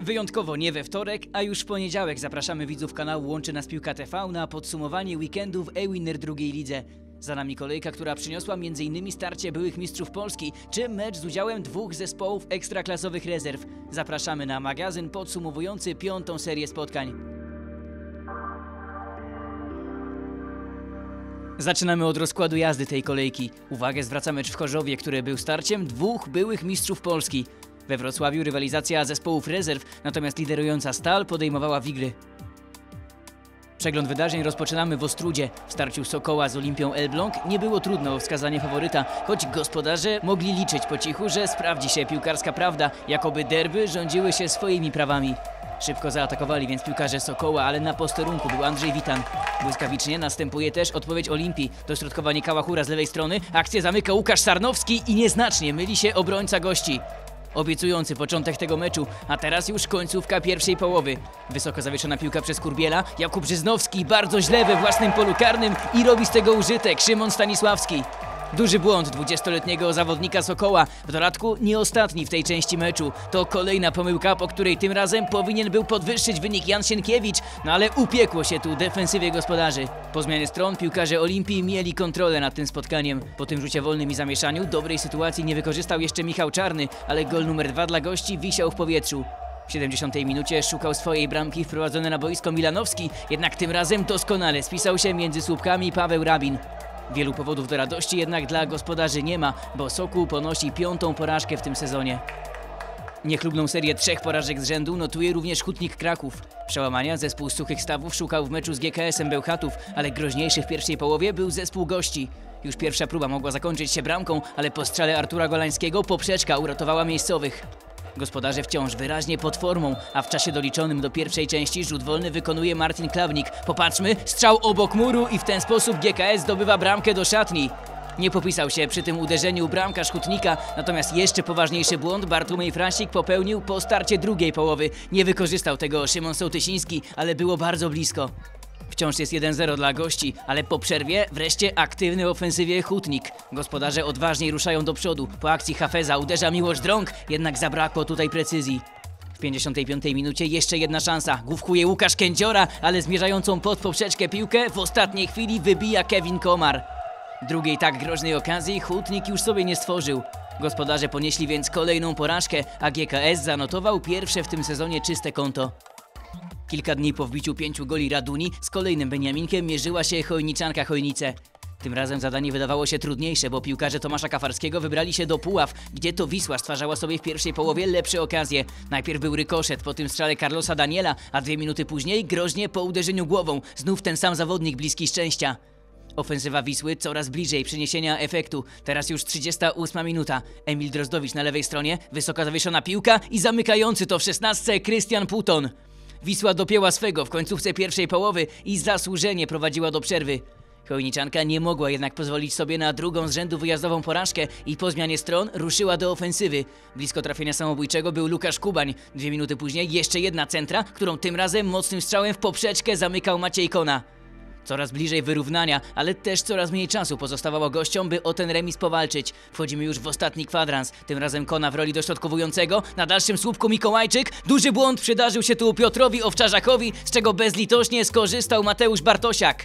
Wyjątkowo nie we wtorek, a już w poniedziałek zapraszamy widzów kanału Łączy Nas Piłka TV na podsumowanie weekendu w e-Winner drugiej lidze. Za nami kolejka, która przyniosła m.in. starcie byłych mistrzów Polski, czy mecz z udziałem dwóch zespołów ekstraklasowych rezerw. Zapraszamy na magazyn podsumowujący 5. serię spotkań. Zaczynamy od rozkładu jazdy tej kolejki. Uwagę zwraca mecz w Chorzowie, który był starciem dwóch byłych mistrzów Polski. We Wrocławiu rywalizacja zespołów rezerw, natomiast liderująca Stal podejmowała Wigry. Przegląd wydarzeń rozpoczynamy w Ostródzie. W starciu Sokoła z Olimpią Elbląg nie było trudno o wskazanie faworyta, choć gospodarze mogli liczyć po cichu, że sprawdzi się piłkarska prawda, jakoby derby rządziły się swoimi prawami. Szybko zaatakowali więc piłkarze Sokoła, ale na posterunku był Andrzej Witan. Błyskawicznie następuje też odpowiedź Olimpii. Dośrodkowanie Kałachura z lewej strony, akcję zamyka Łukasz Sarnowski i nieznacznie myli się obrońca gości. Obiecujący początek tego meczu, a teraz już końcówka pierwszej połowy. Wysoko zawieszona piłka przez Kurbiela, Jakub Żyznowski bardzo źle we własnym polu karnym i robi z tego użytek Szymon Stanisławski. Duży błąd 20-letniego zawodnika Sokoła, w dodatku nie ostatni w tej części meczu. To kolejna pomyłka, po której tym razem powinien był podwyższyć wynik Jan Sienkiewicz, no ale upiekło się tu defensywie gospodarzy. Po zmianie stron piłkarze Olimpii mieli kontrolę nad tym spotkaniem. Po tym rzucie wolnym i zamieszaniu dobrej sytuacji nie wykorzystał jeszcze Michał Czarny, ale gol numer 2 dla gości wisiał w powietrzu. W 70 minucie szukał swojej bramki wprowadzony na boisko Milanowski, jednak tym razem doskonale spisał się między słupkami Paweł Rabin. Wielu powodów do radości jednak dla gospodarzy nie ma, bo Sokół ponosi 5. porażkę w tym sezonie. Niechlubną serię 3 porażek z rzędu notuje również Hutnik Kraków. Przełamania zespół z suchych stawów szukał w meczu z GKS-em Bełchatów, ale groźniejszy w pierwszej połowie był zespół gości. Już pierwsza próba mogła zakończyć się bramką, ale po strzale Artura Golańskiego poprzeczka uratowała miejscowych. Gospodarze wciąż wyraźnie pod formą, a w czasie doliczonym do pierwszej części rzut wolny wykonuje Martin Klawnik. Popatrzmy, strzał obok muru i w ten sposób GKS zdobywa bramkę do szatni. Nie popisał się przy tym uderzeniu bramkarz Hutnika, natomiast jeszcze poważniejszy błąd Bartłomiej Frasik popełnił po starcie drugiej połowy. Nie wykorzystał tego Szymon Sołtysiński, ale było bardzo blisko. Wciąż jest 1-0 dla gości, ale po przerwie wreszcie aktywny w ofensywie Hutnik. Gospodarze odważniej ruszają do przodu. Po akcji Hafeza uderza Miłosz Drąg, jednak zabrakło tutaj precyzji. W 55 minucie jeszcze jedna szansa. Główkuje Łukasz Kędziora, ale zmierzającą pod poprzeczkę piłkę w ostatniej chwili wybija Kevin Komar. Drugiej tak groźnej okazji Hutnik już sobie nie stworzył. Gospodarze ponieśli więc kolejną porażkę, a GKS zanotował pierwsze w tym sezonie czyste konto. Kilka dni po wbiciu 5 goli Raduni z kolejnym Beniaminkiem mierzyła się Chojniczanka Chojnice. Tym razem zadanie wydawało się trudniejsze, bo piłkarze Tomasza Kafarskiego wybrali się do Puław, gdzie to Wisła stwarzała sobie w pierwszej połowie lepsze okazje. Najpierw był rykoszet, po tym strzale Carlosa Daniela, a 2 minuty później groźnie po uderzeniu głową. Znów ten sam zawodnik bliski szczęścia. Ofensywa Wisły coraz bliżej przyniesienia efektu. Teraz już 38 minuta. Emil Drozdowicz na lewej stronie, wysoko zawieszona piłka i zamykający to w 16 Krystian Puton. Wisła dopięła swego w końcówce pierwszej połowy i zasłużenie prowadziła do przerwy. Chojniczanka nie mogła jednak pozwolić sobie na drugą z rzędu wyjazdową porażkę i po zmianie stron ruszyła do ofensywy. Blisko trafienia samobójczego był Łukasz Kubań. 2 minuty później jeszcze jedna centra, którą tym razem mocnym strzałem w poprzeczkę zamykał Maciej Kona. Coraz bliżej wyrównania, ale też coraz mniej czasu pozostawało gościom, by o ten remis powalczyć. Wchodzimy już w ostatni kwadrans. Tym razem Kona w roli dośrodkowującego. Na dalszym słupku Mikołajczyk. Duży błąd przydarzył się tu Piotrowi Owczarzakowi, z czego bezlitośnie skorzystał Mateusz Bartosiak.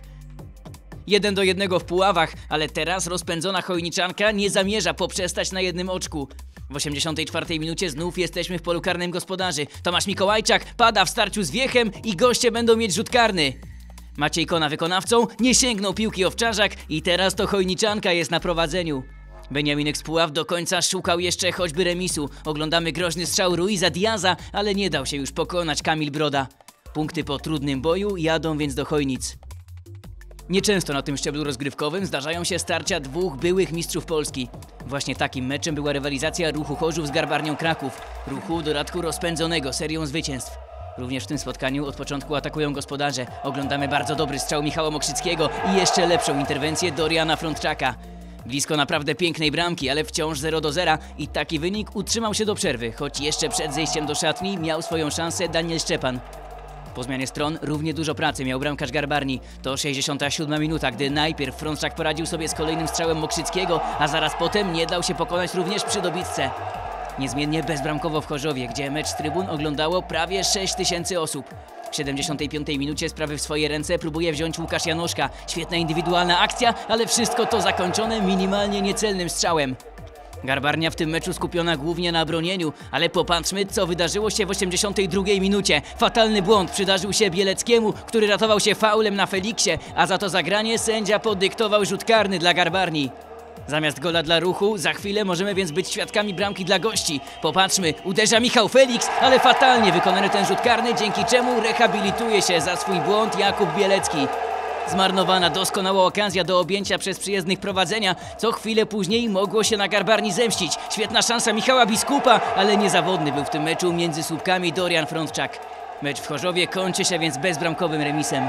1-1 w Puławach, ale teraz rozpędzona Chojniczanka nie zamierza poprzestać na jednym oczku. W 84 minucie znów jesteśmy w polu karnym gospodarzy. Tomasz Mikołajczak pada w starciu z Wiechem i goście będą mieć rzut karny. Maciej Kona wykonawcą, nie sięgnął piłki Owczarzak i teraz to Chojniczanka jest na prowadzeniu. Beniaminek z Puław do końca szukał jeszcze choćby remisu. Oglądamy groźny strzał Ruiza Diaza, ale nie dał się już pokonać Kamil Broda. Punkty po trudnym boju jadą więc do Chojnic. Nieczęsto na tym szczeblu rozgrywkowym zdarzają się starcia dwóch byłych mistrzów Polski. Właśnie takim meczem była rywalizacja Ruchu Chorzów z Garbarnią Kraków. Ruchu w dodatku rozpędzonego serią zwycięstw. Również w tym spotkaniu od początku atakują gospodarze. Oglądamy bardzo dobry strzał Michała Mokrzyckiego i jeszcze lepszą interwencję Doriana Frądczaka. Blisko naprawdę pięknej bramki, ale wciąż 0-0 i taki wynik utrzymał się do przerwy, choć jeszcze przed zejściem do szatni miał swoją szansę Daniel Szczepan. Po zmianie stron równie dużo pracy miał bramkarz Garbarni. To 67 minuta, gdy najpierw Frądczak poradził sobie z kolejnym strzałem Mokrzyckiego, a zaraz potem nie dał się pokonać również przy dobitce. Niezmiennie bezbramkowo w Chorzowie, gdzie mecz z trybun oglądało prawie 6000 osób. W 75. minucie sprawy w swoje ręce próbuje wziąć Łukasz Janoszka. Świetna indywidualna akcja, ale wszystko to zakończone minimalnie niecelnym strzałem. Garbarnia w tym meczu skupiona głównie na bronieniu, ale popatrzmy, co wydarzyło się w 82. minucie. Fatalny błąd przydarzył się Bieleckiemu, który ratował się faulem na Feliksie, a za to zagranie sędzia podyktował rzut karny dla Garbarni. Zamiast gola dla Ruchu, za chwilę możemy więc być świadkami bramki dla gości. Popatrzmy, uderza Michał Feliks, ale fatalnie wykonany ten rzut karny, dzięki czemu rehabilituje się za swój błąd Jakub Bielecki. Zmarnowana doskonała okazja do objęcia przez przyjezdnych prowadzenia, co chwilę później mogło się na Garbarni zemścić. Świetna szansa Michała Biskupa, ale niezawodny był w tym meczu między słupkami Dorian Frądczak. Mecz w Chorzowie kończy się więc bezbramkowym remisem.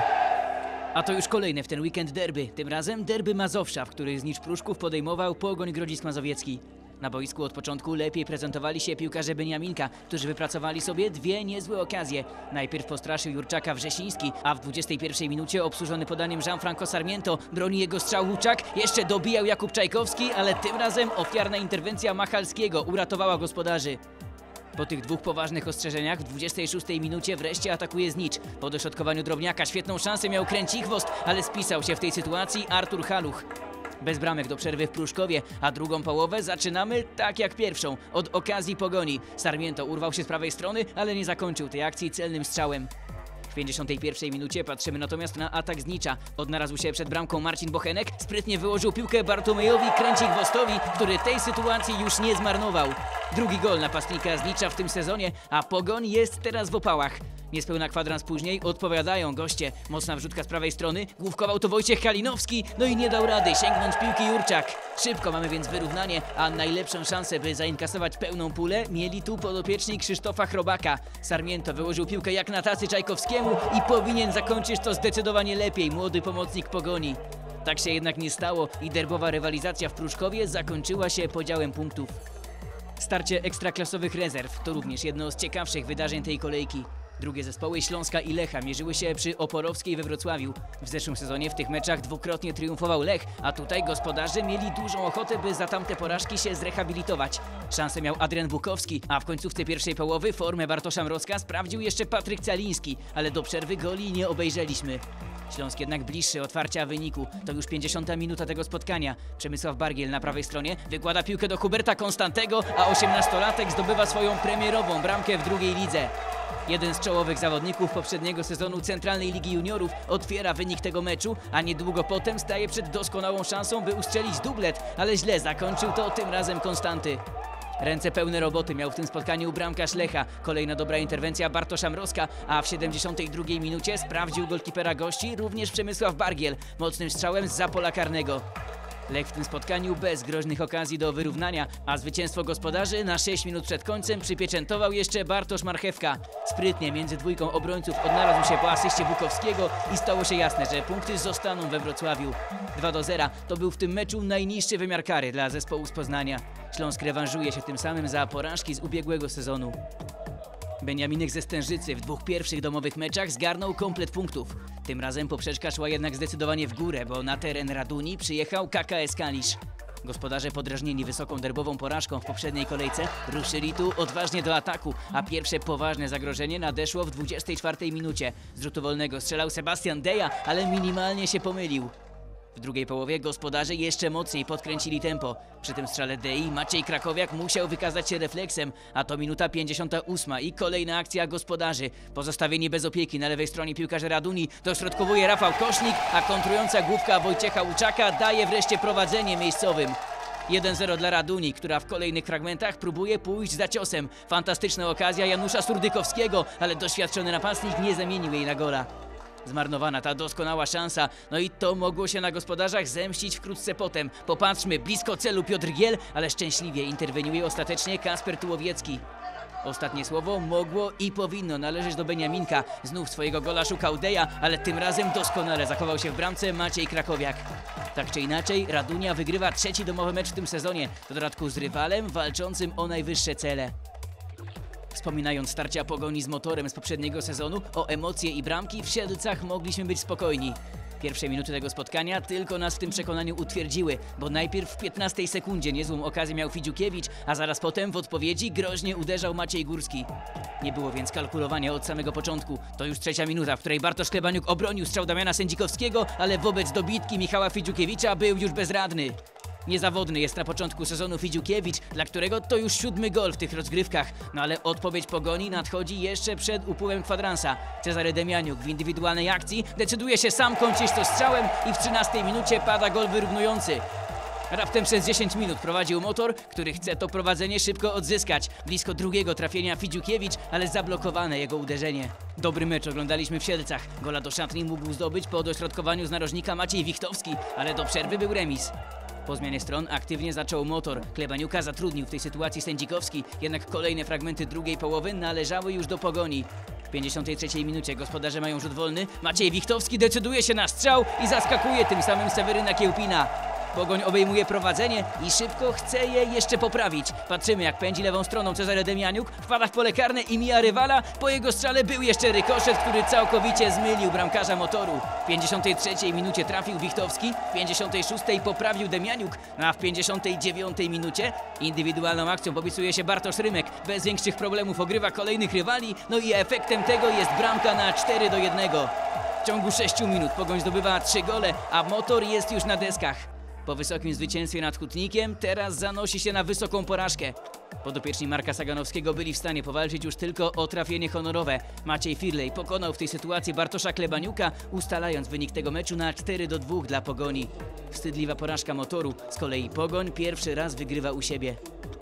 A to już kolejne w ten weekend derby, tym razem derby Mazowsza, w których znicz Pruszków podejmował Pogoń Grodzisk Mazowiecki. Na boisku od początku lepiej prezentowali się piłkarze Beniaminka, którzy wypracowali sobie dwie niezłe okazje. Najpierw postraszył Jurczaka Wrzesiński, a w 21 minucie obsłużony podaniem Gianfranco Sarmiento broni jego strzał Łuczak, jeszcze dobijał Jakub Czajkowski, ale tym razem ofiarna interwencja Machalskiego uratowała gospodarzy. Po tych dwóch poważnych ostrzeżeniach w 26 minucie wreszcie atakuje Znicz. Po dośrodkowaniu Drobniaka świetną szansę miał Kręcichwost, ale spisał się w tej sytuacji Artur Haluch. Bez bramek do przerwy w Pruszkowie, a drugą połowę zaczynamy tak jak pierwszą, od okazji Pogoni. Sarmiento urwał się z prawej strony, ale nie zakończył tej akcji celnym strzałem. W 51 minucie patrzymy natomiast na atak Znicza. Odnalazł się przed bramką Marcin Bochenek, sprytnie wyłożył piłkę Bartłomiejowi Kręcichwostowi, który tej sytuacji już nie zmarnował. Drugi gol napastnika Znicza w tym sezonie, a Pogoń jest teraz w opałach. Niespełna kwadrans później odpowiadają goście. Mocna wrzutka z prawej strony, główkował to Wojciech Kalinowski, no i nie dał rady sięgnąć piłki Jurczak. Szybko mamy więc wyrównanie, a najlepszą szansę, by zainkasować pełną pulę, mieli tu podopieczni Krzysztofa Chrobaka. Sarmiento wyłożył piłkę jak na tacy Czajkowskiemu i powinien zakończyć to zdecydowanie lepiej młody pomocnik Pogoni. Tak się jednak nie stało i derbowa rywalizacja w Pruszkowie zakończyła się podziałem punktów. Starcie ekstraklasowych rezerw to również jedno z ciekawszych wydarzeń tej kolejki. Drugie zespoły Śląska i Lecha mierzyły się przy Oporowskiej we Wrocławiu. W zeszłym sezonie w tych meczach dwukrotnie triumfował Lech, a tutaj gospodarze mieli dużą ochotę, by za tamte porażki się zrehabilitować. Szansę miał Adrian Bukowski, a w końcówce pierwszej połowy formę Bartosza Mrozka sprawdził jeszcze Patryk Caliński, ale do przerwy goli nie obejrzeliśmy. Śląsk jednak bliższy otwarcia wyniku. To już 50. minuta tego spotkania. Przemysław Bargiel na prawej stronie wykłada piłkę do Huberta Konstantego, a 18-latek zdobywa swoją premierową bramkę w drugiej lidze. Jeden z czołowych zawodników poprzedniego sezonu Centralnej Ligi Juniorów otwiera wynik tego meczu, a niedługo potem staje przed doskonałą szansą, by ustrzelić dublet, ale źle zakończył to tym razem Konstanty. Ręce pełne roboty miał w tym spotkaniu bramkarz Lecha. Kolejna dobra interwencja Bartosza Mrozka, a w 72 minucie sprawdził golkipera gości również Przemysław Bargiel mocnym strzałem zza pola karnego. Lech w tym spotkaniu bez groźnych okazji do wyrównania, a zwycięstwo gospodarzy na 6 minut przed końcem przypieczętował jeszcze Bartosz Marchewka. Sprytnie między dwójką obrońców odnalazł się po asyście Bukowskiego i stało się jasne, że punkty zostaną we Wrocławiu. 2-0 to był w tym meczu najniższy wymiar kary dla zespołu z Poznania. Śląsk rewanżuje się tym samym za porażki z ubiegłego sezonu. Beniaminek ze Stężycy w dwóch pierwszych domowych meczach zgarnął komplet punktów. Tym razem poprzeczka szła jednak zdecydowanie w górę, bo na teren Raduni przyjechał KKS Kalisz. Gospodarze podrażnieni wysoką derbową porażką w poprzedniej kolejce ruszyli tu odważnie do ataku, a pierwsze poważne zagrożenie nadeszło w 24 minucie. Z rzutu wolnego strzelał Sebastian Deja, ale minimalnie się pomylił. W drugiej połowie gospodarze jeszcze mocniej podkręcili tempo. Przy tym strzale Dei Maciej Krakowiak musiał wykazać się refleksem, a to minuta 58 i kolejna akcja gospodarzy. Pozostawieni bez opieki na lewej stronie piłkarze Raduni dośrodkowuje Rafał Kosznik, a kontrująca główka Wojciecha Łuczaka daje wreszcie prowadzenie miejscowym. 1-0 dla Raduni, która w kolejnych fragmentach próbuje pójść za ciosem. Fantastyczna okazja Janusza Surdykowskiego, ale doświadczony napastnik nie zamienił jej na gola. Zmarnowana ta doskonała szansa, no i to mogło się na gospodarzach zemścić wkrótce potem. Popatrzmy, blisko celu Piotr Giel, ale szczęśliwie interweniuje ostatecznie Kasper Tułowiecki. Ostatnie słowo mogło i powinno należeć do Beniaminka. Znów swojego gola szukał Deja, ale tym razem doskonale zachował się w bramce Maciej Krakowiak. Tak czy inaczej, Radunia wygrywa trzeci domowy mecz w tym sezonie, w dodatku z rywalem walczącym o najwyższe cele. Wspominając starcia Pogoni z Motorem z poprzedniego sezonu, o emocje i bramki w Siedlcach mogliśmy być spokojni. Pierwsze minuty tego spotkania tylko nas w tym przekonaniu utwierdziły, bo najpierw w 15 sekundzie niezłą okazję miał Fidziukiewicz, a zaraz potem w odpowiedzi groźnie uderzał Maciej Górski. Nie było więc kalkulowania od samego początku. To już trzecia minuta, w której Bartosz Klebaniuk obronił strzał Damiana Sędzikowskiego, ale wobec dobitki Michała Fidziukiewicza był już bezradny. Niezawodny jest na początku sezonu Fidziukiewicz, dla którego to już 7. gol w tych rozgrywkach. No ale odpowiedź Pogoni nadchodzi jeszcze przed upływem kwadransa. Cezary Demianiuk w indywidualnej akcji decyduje się sam kończyć to strzałem i w 13 minucie pada gol wyrównujący. Raptem przez 10 minut prowadził Motor, który chce to prowadzenie szybko odzyskać. Blisko drugiego trafienia Fidziukiewicz, ale zablokowane jego uderzenie. Dobry mecz oglądaliśmy w Siedlcach. Gola do szatni mógł zdobyć po dośrodkowaniu z narożnika Maciej Wichtowski, ale do przerwy był remis. Po zmianie stron aktywnie zaczął Motor. Klebaniuka zatrudnił w tej sytuacji Sędzikowski, jednak kolejne fragmenty drugiej połowy należały już do Pogoni. W 53 minucie gospodarze mają rzut wolny. Maciej Wichtowski decyduje się na strzał i zaskakuje tym samym Seweryna Kiełpina. Pogoń obejmuje prowadzenie i szybko chce je jeszcze poprawić. Patrzymy, jak pędzi lewą stroną Cezary Demianiuk, wpada w pole karne i mija rywala. Po jego strzale był jeszcze rykoszet, który całkowicie zmylił bramkarza Motoru. W 53 minucie trafił Wichtowski, w 56 poprawił Demianiuk, a w 59 minucie indywidualną akcją popisuje się Bartosz Rymek. Bez większych problemów ogrywa kolejnych rywali, no i efektem tego jest bramka na 4-1. W ciągu 6 minut Pogoń zdobywa 3 gole, a Motor jest już na deskach. Po wysokim zwycięstwie nad Hutnikiem teraz zanosi się na wysoką porażkę. Podopieczni Marka Saganowskiego byli w stanie powalczyć już tylko o trafienie honorowe. Maciej Firlej pokonał w tej sytuacji Bartosza Klebaniuka, ustalając wynik tego meczu na 4-2 dla Pogoni. Wstydliwa porażka Motoru, z kolei Pogoń pierwszy raz wygrywa u siebie.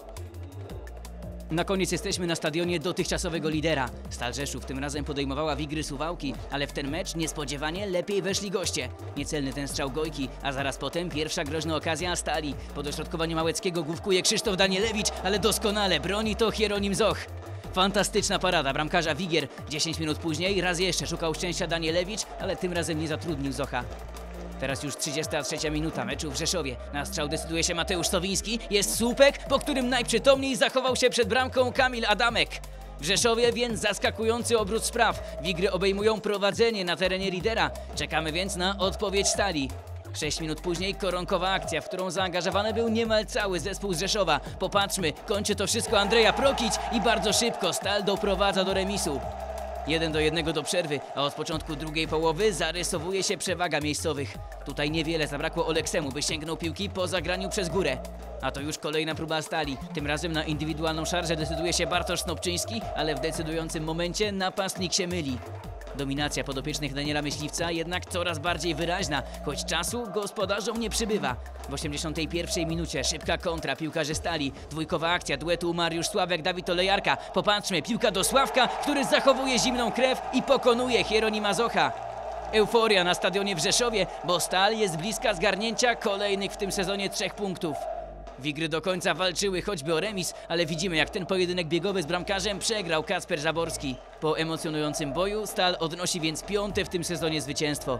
Na koniec jesteśmy na stadionie dotychczasowego lidera. Stal Rzeszów tym razem podejmowała Wigry Suwałki, ale w ten mecz niespodziewanie lepiej weszli goście. Niecelny ten strzał Gojki, a zaraz potem pierwsza groźna okazja Stali. Po dośrodkowaniu Małeckiego główkuje Krzysztof Danielewicz, ale doskonale broni to Hieronim Zoch. Fantastyczna parada bramkarza Wigier. 10 minut później raz jeszcze szukał szczęścia Danielewicz, ale tym razem nie zatrudnił Zocha. Teraz już 33 minuta meczu w Rzeszowie. Na strzał decyduje się Mateusz Sowiński. Jest słupek, po którym najprzytomniej zachował się przed bramką Kamil Adamek. W Rzeszowie więc zaskakujący obrót spraw. Wigry obejmują prowadzenie na terenie lidera. Czekamy więc na odpowiedź Stali. 6 minut później koronkowa akcja, w którą zaangażowany był niemal cały zespół z Rzeszowa. Popatrzmy, kończy to wszystko Andrea Prokić i bardzo szybko Stal doprowadza do remisu. 1-1 do przerwy, a od początku drugiej połowy zarysowuje się przewaga miejscowych. Tutaj niewiele zabrakło Oleksemu, by sięgnął piłki po zagraniu przez górę. A to już kolejna próba Stali. Tym razem na indywidualną szarżę decyduje się Bartosz Snopczyński, ale w decydującym momencie napastnik się myli. Dominacja podopiecznych Daniela Myśliwca jednak coraz bardziej wyraźna, choć czasu gospodarzom nie przybywa. W 81 minucie szybka kontra piłkarzy Stali, dwójkowa akcja duetu Mariusz Sławek-Dawid Olejarka. Popatrzmy, piłka do Sławka, który zachowuje zimną krew i pokonuje Hieronima Zocha. Euforia na stadionie w Rzeszowie, bo Stal jest bliska zgarnięcia kolejnych w tym sezonie 3 punktów. Wigry do końca walczyły choćby o remis, ale widzimy, jak ten pojedynek biegowy z bramkarzem przegrał Kacper Zaborski. Po emocjonującym boju Stal odnosi więc 5. w tym sezonie zwycięstwo.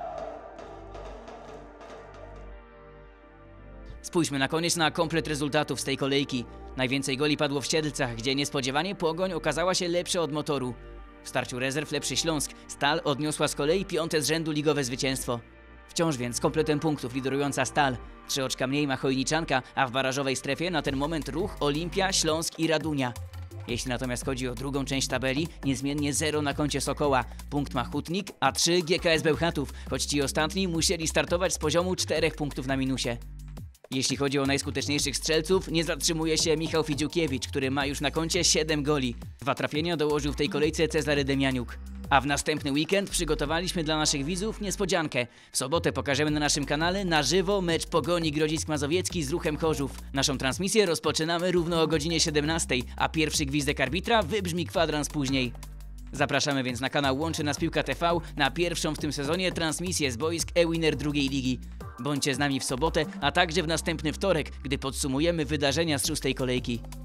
Spójrzmy na koniec na komplet rezultatów z tej kolejki. Najwięcej goli padło w Siedlcach, gdzie niespodziewanie Pogoń okazała się lepsza od Motoru. W starciu rezerw lepszy Śląsk. Stal odniosła z kolei 5. z rzędu ligowe zwycięstwo. Wciąż więc kompletem punktów liderująca Stal. 3 oczka mniej ma Chojniczanka, a w barażowej strefie na ten moment Ruch, Olimpia, Śląsk i Radunia. Jeśli natomiast chodzi o drugą część tabeli, niezmiennie 0 na koncie Sokoła. Punkt ma Hutnik, a 3 GKS Bełchatów, choć ci ostatni musieli startować z poziomu 4 punktów na minusie. Jeśli chodzi o najskuteczniejszych strzelców, nie zatrzymuje się Michał Fidziukiewicz, który ma już na koncie 7 goli. 2 trafienia dołożył w tej kolejce Cezary Demianiuk. A w następny weekend przygotowaliśmy dla naszych widzów niespodziankę. W sobotę pokażemy na naszym kanale na żywo mecz Pogoni Grodzisk Mazowiecki z Ruchem Chorzów. Naszą transmisję rozpoczynamy równo o godzinie 17, a pierwszy gwizdek arbitra wybrzmi kwadrans później. Zapraszamy więc na kanał Łączy Nas Piłka TV na pierwszą w tym sezonie transmisję z boisk e-Winner drugiej ligi. Bądźcie z nami w sobotę, a także w następny wtorek, gdy podsumujemy wydarzenia z 6. kolejki.